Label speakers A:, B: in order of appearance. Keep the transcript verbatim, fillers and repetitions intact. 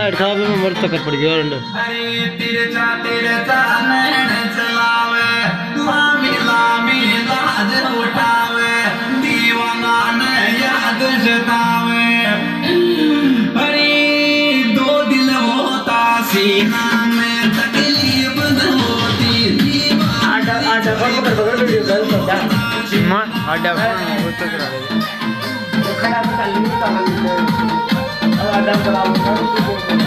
A: light था मैं मर चक्कर पड़ गया रंड
B: अरे तेरे चा तेरे चा नैन चलावे लामी लामी लाज उठावे दीवाना ने याद जतावे अरे दो दिल होता सीना में तकलीफ होती
A: आडा आडा पकड़ पकड़ वीडियो कर सकता मां आडा वो तो करा दे खड़ा कर ली तो आडा चलाऊंगा